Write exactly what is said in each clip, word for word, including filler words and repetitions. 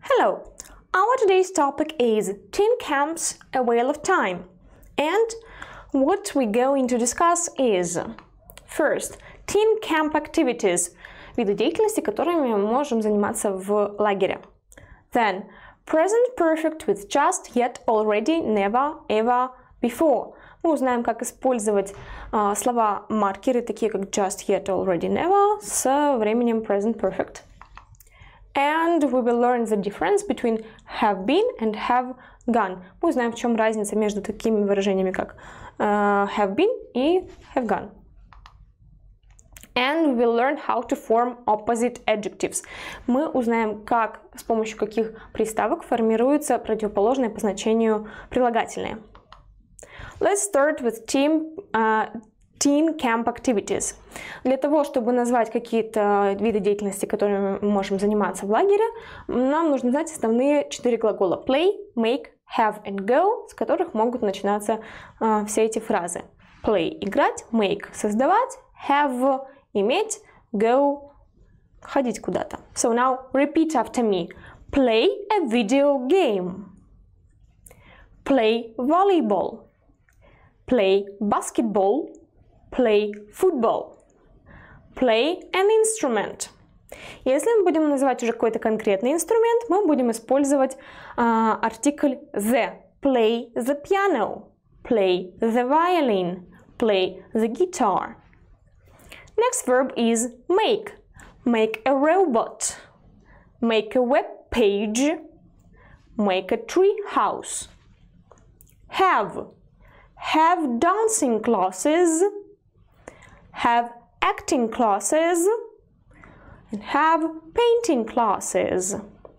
Hello! Our today's topic is Tin Camps, A Wheel of Time. And what we're going to discuss is first, Tin Camp Activities, виды деятельности, которыми мы можем заниматься в лагере. Then, Present Perfect with just, yet, already, never, ever, before. Мы узнаем, как использовать uh, слова-маркеры, такие как just, yet, already, never, с временем Present Perfect. And we will learn the difference between have been and have gone. Мы узнаем, в чем разница между такими выражениями, как uh, have been и have gone. And we will learn how to form opposite adjectives. Мы узнаем, как, с помощью каких приставок формируются противоположные по значению прилагательные. Let's start with team, uh, Tin Camp Activities. Для того, чтобы назвать какие-то виды деятельности, которыми мы можем заниматься в лагере, нам нужно знать основные четыре глагола play, make, have and go, с которых могут начинаться uh, все эти фразы. Play – играть, make – создавать, have – иметь, go – ходить куда-то. So now repeat after me. Play a video game. Play volleyball. Play basketball. Play football. Play an instrument. Если мы будем называть уже какой-то конкретный инструмент, мы будем использовать uh, артикль the. Play the piano. Play the violin. Play the guitar. Next verb is make. Make a robot. Make a web page. Make a tree house. Have. Have dancing classes. Have acting classes. And have painting classes.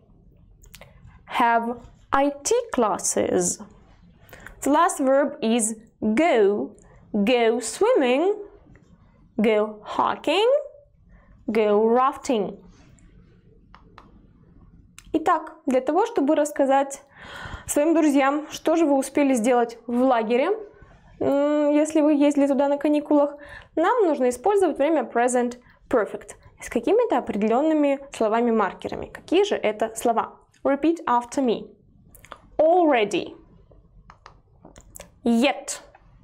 Have I T classes. The last verb is go. Go swimming. Go hiking. Go rafting. Итак, для того, чтобы рассказать своим друзьям, что же вы успели сделать в лагере, если вы ездили туда на каникулах, нам нужно использовать время Present Perfect с какими-то определенными словами-маркерами. Какие же это слова? Repeat after me. Already. Yet.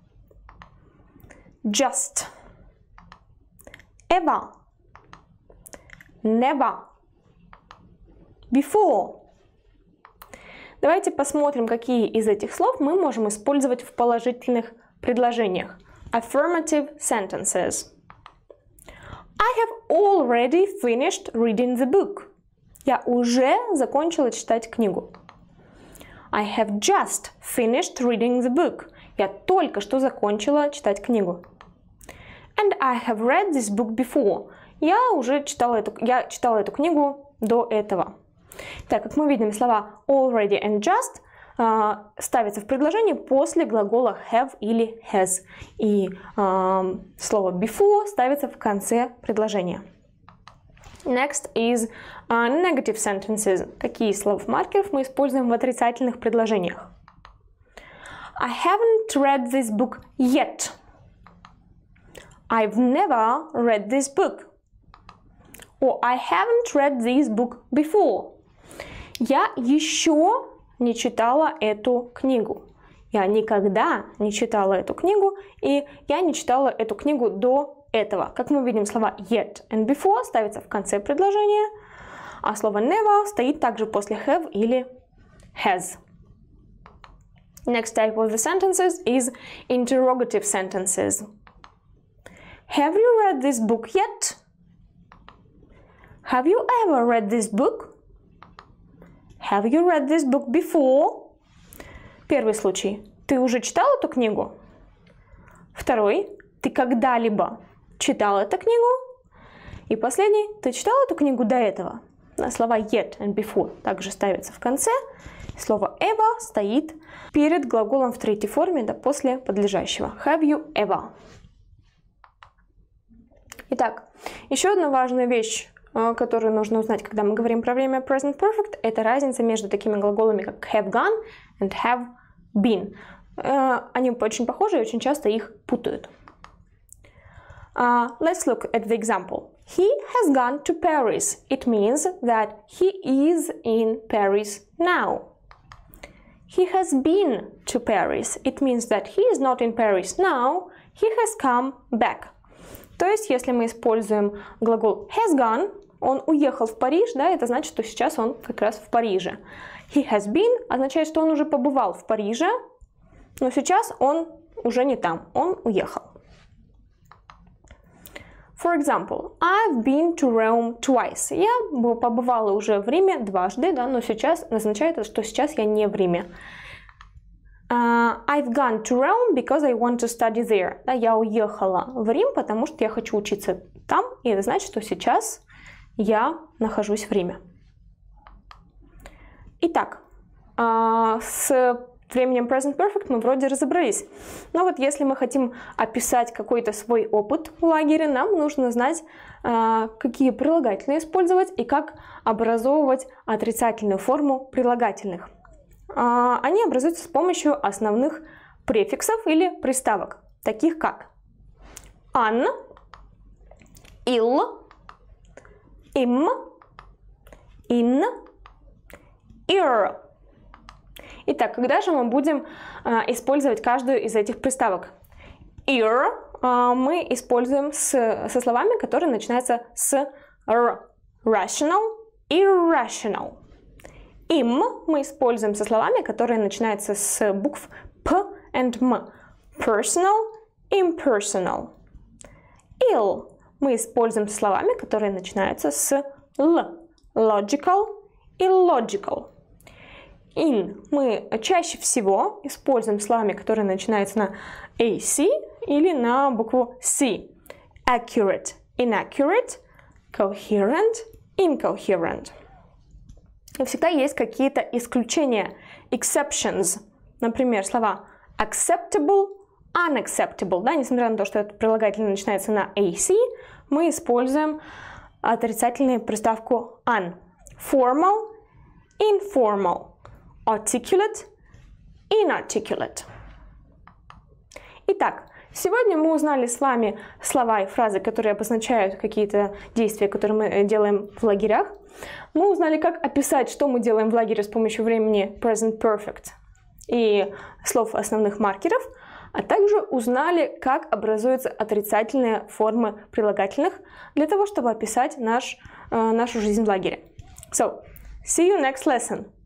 Just. Ever. Never. Before. Давайте посмотрим, какие из этих слов мы можем использовать в положительных предложениях. Affirmative sentences. I have already finished reading the book. Я уже закончила читать книгу. I have just finished reading the book. Я только что закончила читать книгу. And I have read this book before. Я уже читала эту, я читала эту книгу до этого. Так, как мы видим, слова already and just uh, ставятся в предложении после глагола have или has. И uh, слово before ставится в конце предложения. Next is uh, negative sentences. Какие слов-маркеров мы используем в отрицательных предложениях? I haven't read this book yet. I've never read this book. Or I haven't read this book before. Я еще не читала эту книгу. Я никогда не читала эту книгу, и я не читала эту книгу до этого. Как мы видим, слова yet and before ставятся в конце предложения, а слово never стоит также после have или has. Next type of the sentences is interrogative sentences. Have you read this book yet? Have you ever read this book? Have you read this book before? Первый случай. Ты уже читал эту книгу? Второй. Ты когда-либо читал эту книгу? И последний. Ты читал эту книгу до этого? Слова yet and before также ставятся в конце. Слово ever стоит перед глаголом в третьей форме, да после подлежащего. Have you ever? Итак, еще одна важная вещь, которую нужно узнать, когда мы говорим про время Present Perfect, это разница между такими глаголами, как have gone and have been. Они очень похожи и очень часто их путают. Uh, let's look at the example. He has gone to Paris. It means that he is in Paris now. He has been to Paris. It means that he is not in Paris now. He has come back. То есть, если мы используем глагол has gone, он уехал в Париж, да, это значит, что сейчас он как раз в Париже. He has been означает, что он уже побывал в Париже, но сейчас он уже не там, он уехал. For example, I've been to Rome twice. Я побывала уже в Риме дважды, да, но сейчас означает, что сейчас я не в Риме. Uh, I've gone to Rome because I want to study there. Да, я уехала в Рим, потому что я хочу учиться там, и это значит, что сейчас я нахожусь в Риме. Итак, uh, с временем present perfect мы вроде разобрались. Но вот если мы хотим описать какой-то свой опыт в лагере, нам нужно знать, uh, какие прилагательные использовать и как образовывать отрицательную форму прилагательных. Uh, они образуются с помощью основных префиксов или приставок, таких как an, il, im, in, ir. Итак, когда же мы будем uh, использовать каждую из этих приставок? Ir uh, мы используем с, со словами, которые начинаются с r. Rational, irrational. Im мы используем со словами, которые начинаются с букв P and M. Personal, impersonal. Il мы используем со словами, которые начинаются с L. Logical, illogical. In мы чаще всего используем словами, которые начинаются на ac или на букву C. Accurate, inaccurate, coherent, incoherent. И всегда есть какие-то исключения, exceptions. Например, слова acceptable, unacceptable. Да, несмотря на то, что это прилагательное начинается на ac, мы используем отрицательную приставку un. Formal, informal. Articulate, inarticulate. Итак, сегодня мы узнали с вами слова и фразы, которые обозначают какие-то действия, которые мы делаем в лагерях. Мы узнали, как описать, что мы делаем в лагере с помощью времени present perfect и слов основных маркеров, а также узнали, как образуются отрицательные формы прилагательных для того, чтобы описать наш, нашу жизнь в лагере. So, see you next lesson.